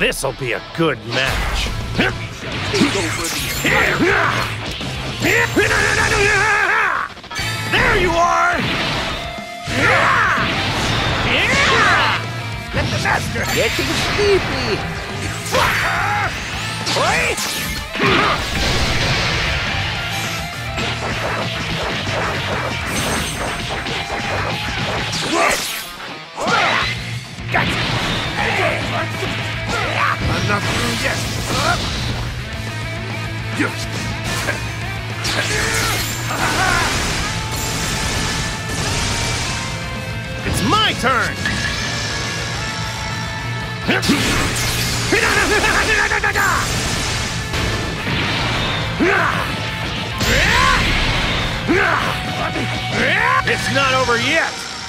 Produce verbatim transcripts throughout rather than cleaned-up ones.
This'll be a good match. There you are! Let the master getting sleepy. Gotcha. I'm not through yet. It's my turn! It's not over yet!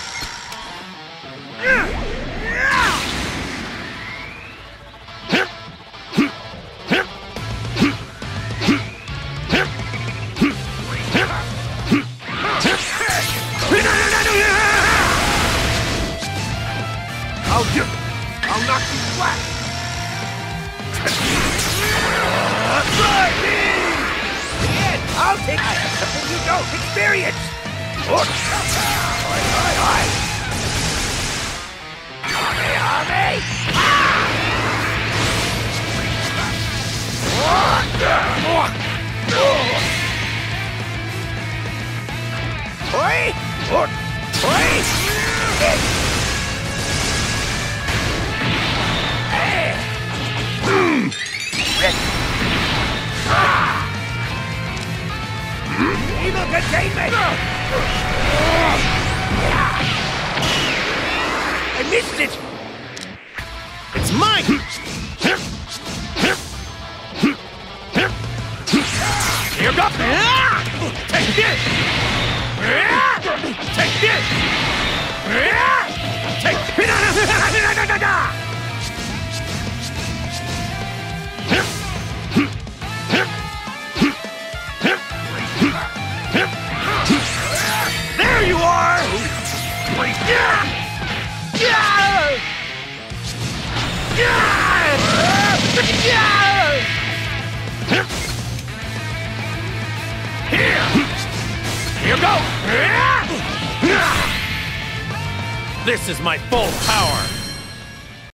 I'll do it. I'll knock you flat. I'll take I have something you don't experience. Oi, oi, oi. Army, army. Oi, oi, oi. Evil containment! I missed it! It's mine! Here goes! Take this! Take this! Take There you are! Here! Here go! This is my full power!